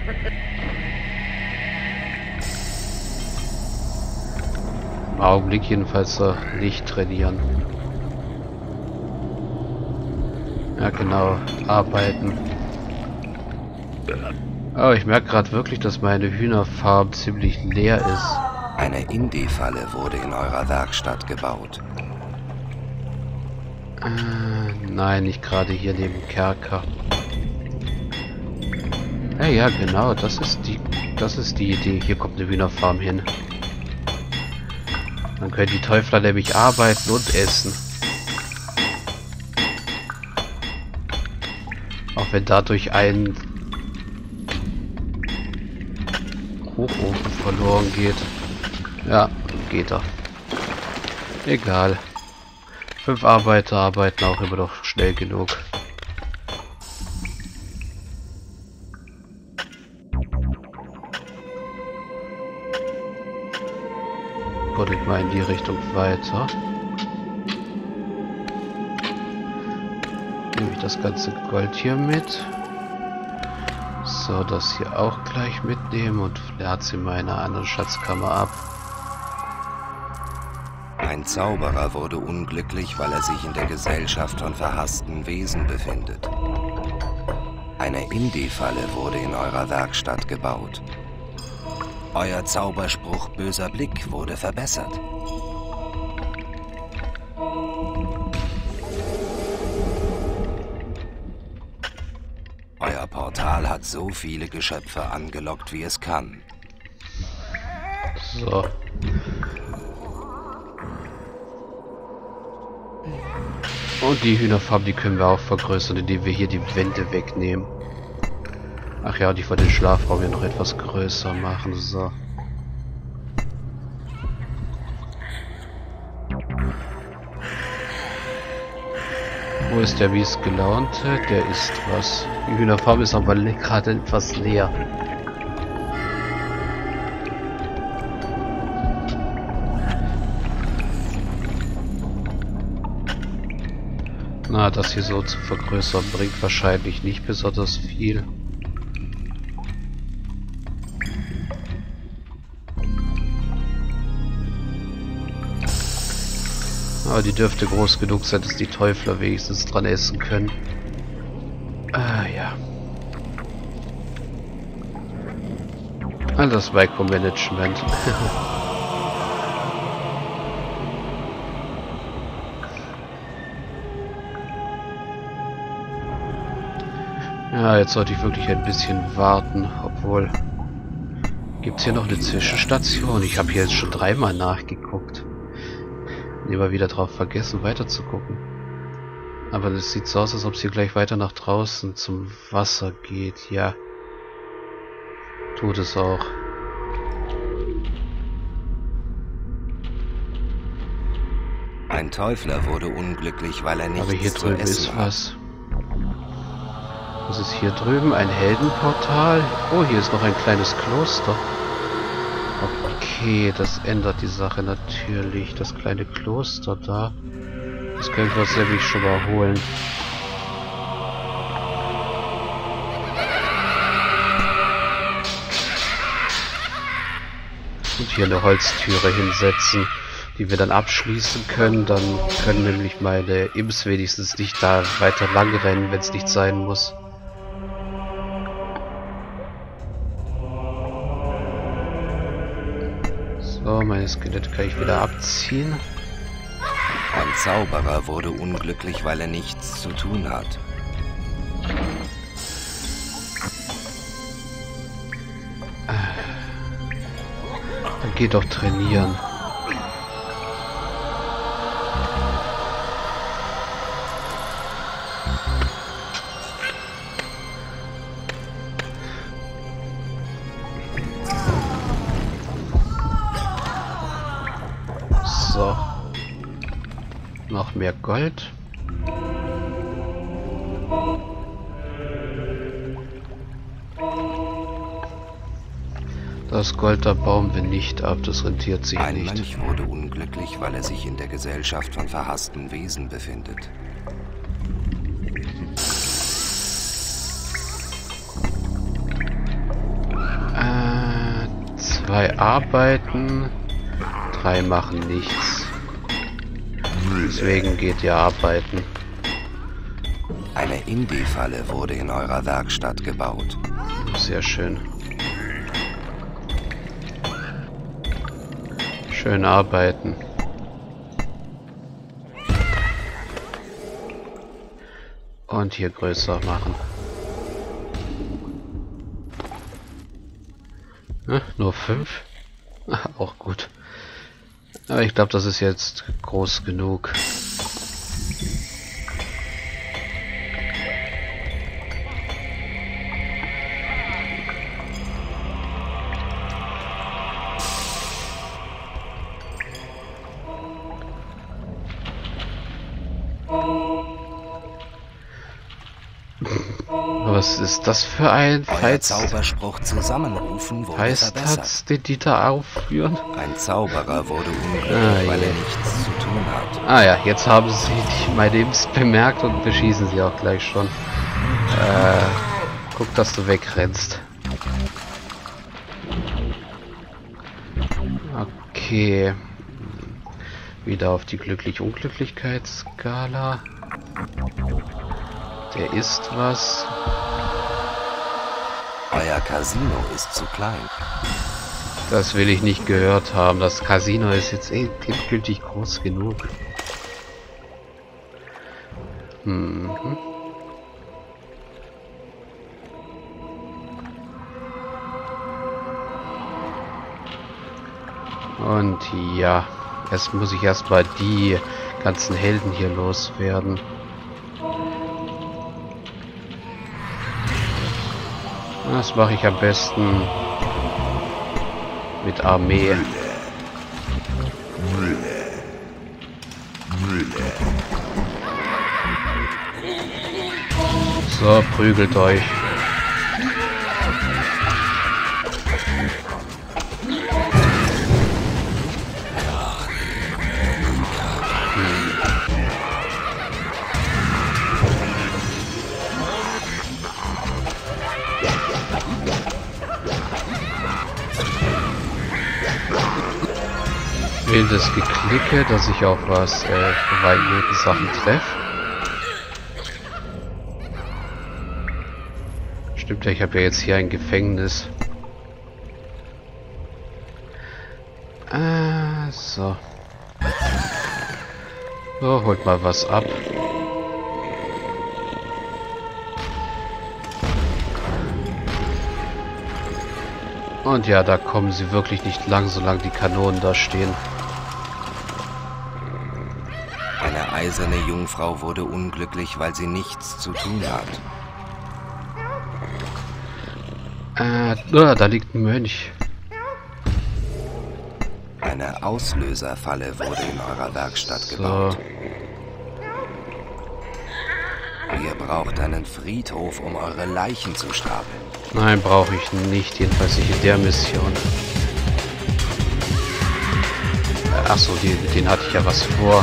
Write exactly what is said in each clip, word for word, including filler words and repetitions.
Im Augenblick jedenfalls äh, nicht trainieren. Ja genau, arbeiten. Oh, ich merke gerade wirklich, dass meine Hühnerfarm ziemlich leer ist. Eine Indie-Falle wurde in eurer Werkstatt gebaut. Äh, nein, nicht gerade hier neben dem Kerker. Ja, ja, genau, das ist die, das ist die Idee. Hier kommt eine Hühnerfarm hin. Dann können die Teufler nämlich arbeiten und essen. Auch wenn dadurch ein Hochofen verloren geht. Ja, geht er. Egal. Fünf Arbeiter arbeiten auch immer noch schnell genug. Guck ich mal in die Richtung weiter. Nehme ich das ganze Gold hier mit. So, das hier auch gleich mitnehmen und lade sie in meiner anderen Schatzkammer ab. Ein Zauberer wurde unglücklich, weil er sich in der Gesellschaft von verhassten Wesen befindet. Eine Indie-Falle wurde in eurer Werkstatt gebaut. Euer Zauberspruch Böser Blick wurde verbessert. Euer Portal hat so viele Geschöpfe angelockt, wie es kann. So. Und die Hühnerfarm, die können wir auch vergrößern, indem wir hier die Wände wegnehmen. Ach ja, die von den Schlafraum hier noch etwas größer machen. So. Wo ist der mies gelaunte? Der ist was. Die Hühnerfarm ist aber gerade etwas leer. Na, das hier so zu vergrößern bringt wahrscheinlich nicht besonders viel. Aber die dürfte groß genug sein, dass die Teufler wenigstens dran essen können. Ah ja. Ah, das Micromanagement. Ja, jetzt sollte ich wirklich ein bisschen warten, obwohl... Gibt es hier noch eine Zwischenstation? Ich habe hier jetzt schon dreimal nachgeguckt. Immer wieder drauf vergessen, weiter zu gucken. Aber das sieht so aus, als ob es hier gleich weiter nach draußen zum Wasser geht. Ja. Tut es auch. Ein Teufler wurde unglücklich, weil er nichts Aber hier zu drüben essen ist hat. was. Was ist hier drüben? Ein Heldenportal? Oh, hier ist noch ein kleines Kloster. Okay, das ändert die Sache natürlich. Das kleine Kloster da. Das können wir uns nämlich schon mal holen. Und hier eine Holztüre hinsetzen, die wir dann abschließen können. Dann können nämlich meine Imps wenigstens nicht da weiter lang rennen, wenn es nicht sein muss. So, meine Skelette kann ich wieder abziehen. Ein Zauberer wurde unglücklich, weil er nichts zu tun hat. Dann geht doch trainieren. So. Noch mehr Gold. Das Gold, da bauen wir nicht ab, das rentiert sich Ein nicht. Mönch wurde unglücklich, weil er sich in der Gesellschaft von verhassten Wesen befindet. Zwei arbeiten, drei machen nichts. Deswegen geht ihr arbeiten. Eine Indie-Falle wurde in eurer Werkstatt gebaut. Sehr schön. Schön arbeiten. Und hier größer machen. Ja, nur fünf? Auch gut. Aber ich glaube, das ist jetzt groß genug. Was ist das für ein Euer Zauberspruch zusammenrufen wurde Heißtatz, den die da aufführen? Ein Zauberer wurde unglücklich, Ah, weil je. er nichts zu tun hat. Ah ja, jetzt haben sie die, meine Imps bemerkt und beschießen sie auch gleich schon. Äh, guck, dass du wegrennst. Okay. Wieder auf die Glücklich-Unglücklichkeitsskala. Der ist was. Euer Casino ist zu klein. Das will ich nicht gehört haben. Das Casino ist jetzt endgültig groß genug. Mhm. Und ja, jetzt muss ich erstmal die ganzen Helden hier loswerden. Das mache ich am besten mit Armee. So, prügelt euch. Wildes Geklicke, dass ich auch was äh, bei guten Sachen treffe. Stimmt ja, ich habe ja jetzt hier ein Gefängnis. Äh, so. So, holt mal was ab. Und ja, da kommen sie wirklich nicht lang, solange die Kanonen da stehen. Eine eiserne Jungfrau wurde unglücklich, weil sie nichts zu tun hat. Äh, oh, da liegt ein Mönch. Eine Auslöserfalle wurde in eurer Werkstatt So. gebaut. Ihr braucht einen Friedhof, um eure Leichen zu stapeln. Nein, brauche ich nicht, jedenfalls nicht in der Mission. Äh, Achso, mit denen hatte ich ja was vor.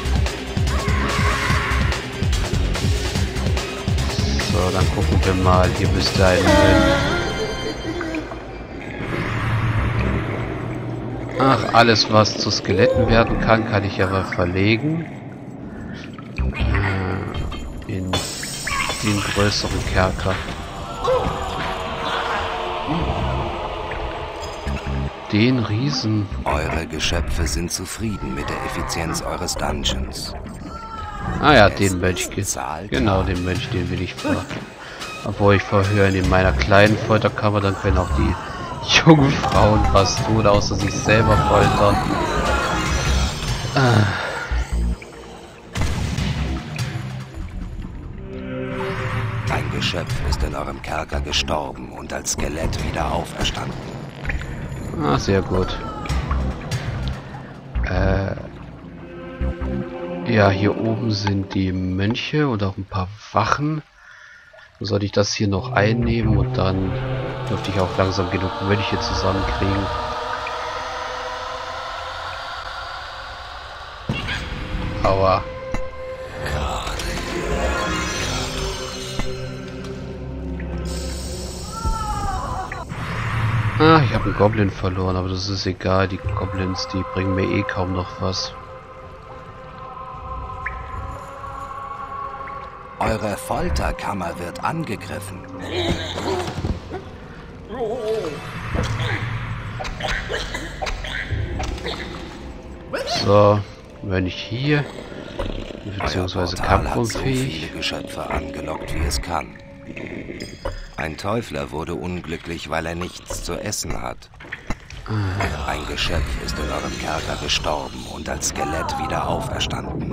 So, dann gucken wir mal. Hier müsste ein Mönch. Ach, alles was zu Skeletten werden kann, kann ich aber verlegen. Äh, in den größeren Kerker. Den Riesen. Eure Geschöpfe sind zufrieden mit der Effizienz eures Dungeons. Ah ja, den Mönch. Bezahlt. Genau, den Mönch, den will ich vor. Obwohl ich vorhören in meiner kleinen Folterkammer, dann können auch die jungen Frauen was tun, außer sich selber foltern. Ah. Ein Geschöpf ist in eurem Kerker gestorben und als Skelett wieder auferstanden. Ah, sehr gut. Äh, ja, hier oben sind die Mönche und auch ein paar Wachen. Sollte ich das hier noch einnehmen und dann dürfte ich auch langsam genug Mönche zusammenkriegen. Aua. Ah, ich habe einen Goblin verloren, aber das ist egal. Die Goblins, die bringen mir eh kaum noch was. Eure Folterkammer wird angegriffen. So, wenn ich hier, beziehungsweise kampfunfähig. Hat so viele Geschöpfe angelockt, wie es kann. Ein Teufler wurde unglücklich, weil er nichts zu essen hat. Ein Geschöpf ist in eurem Kerker gestorben und als Skelett wieder auferstanden.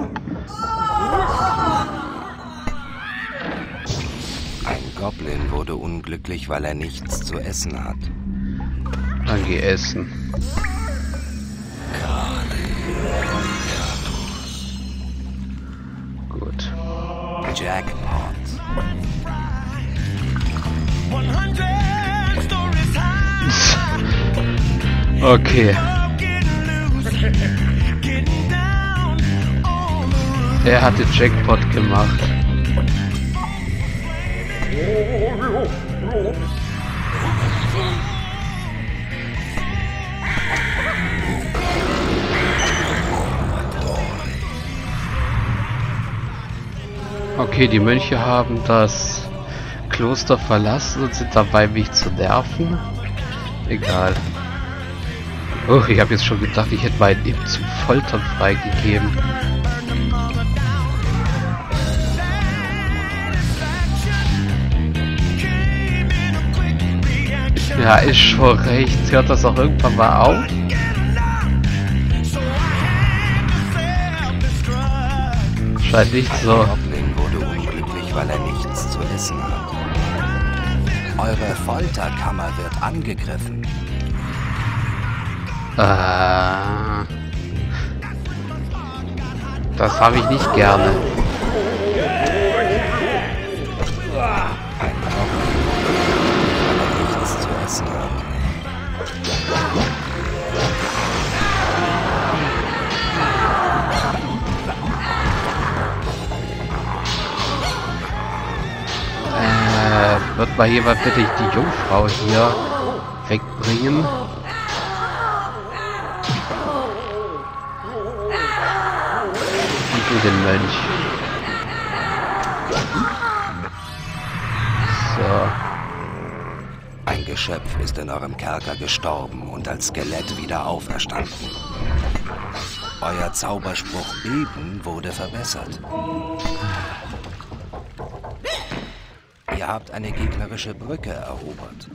Ein Goblin wurde unglücklich, weil er nichts zu essen hat. Dann geh essen. Gut. Jackpot. Okay. Er hat den Jackpot gemacht. Okay, die Mönche haben das Kloster verlassen und sind dabei, mich zu nerven. Egal. Oh, ich habe jetzt schon gedacht, ich hätte meinen Imp zum Foltern freigegeben. Ja, ist schon recht. Hört das auch irgendwann mal auf? Scheint nicht so. Ein Goblin wurde unglücklich, weil er nichts zu essen hat. Eure Folterkammer wird angegriffen. Äh, das habe ich nicht gerne. Ein Goblin, weil er nichts zu essen hat. Äh, wird mal jemand bitte die Jungfrau hier wegbringen? Den Mönch. So. Ein Geschöpf ist in eurem Kerker gestorben und als Skelett wieder auferstanden. Euer Zauberspruch Beben wurde verbessert. Ihr habt eine gegnerische Brücke erobert.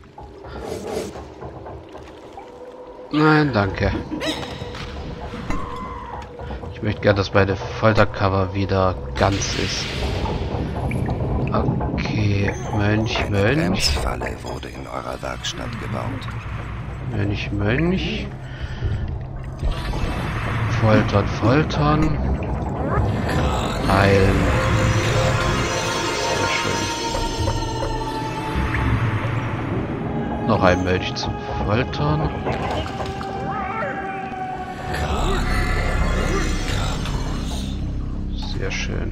Nein, danke. Ich möchte gerne, dass meine Folterkammer wieder ganz ist. Okay, Mönch, Eine Mönch. Bremsfalle wurde in eurer Werkstatt gebaut. Mönch, Mönch. Foltern, foltern. Heilen. Sehr schön. Noch ein Mönch zum Foltern. Sehr schön.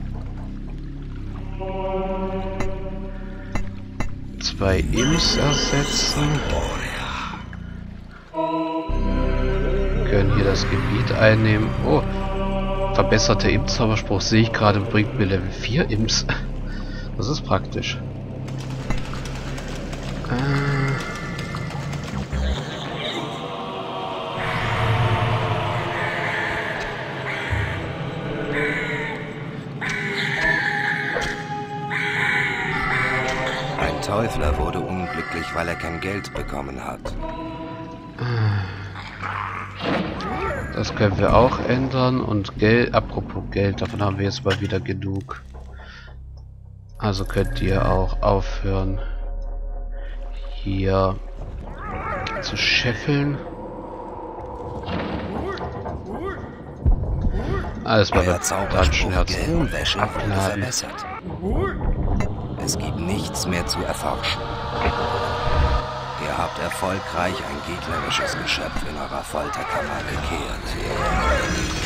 Zwei Imps ersetzen. Wir können hier das Gebiet einnehmen. Oh, verbesserte Imp-Zauberspruch sehe ich gerade, bringt mir Level vier Imps. Das ist praktisch. Äh Teufler wurde unglücklich, weil er kein Geld bekommen hat. Das können wir auch ändern und Geld, apropos Geld, davon haben wir jetzt mal wieder genug. Also könnt ihr auch aufhören, hier zu scheffeln. Alles mal beim Dungeon-Herz abladen. Es gibt nichts mehr zu erforschen. Ihr habt erfolgreich ein gegnerisches Geschöpf in eurer Folterkammer gekehrt.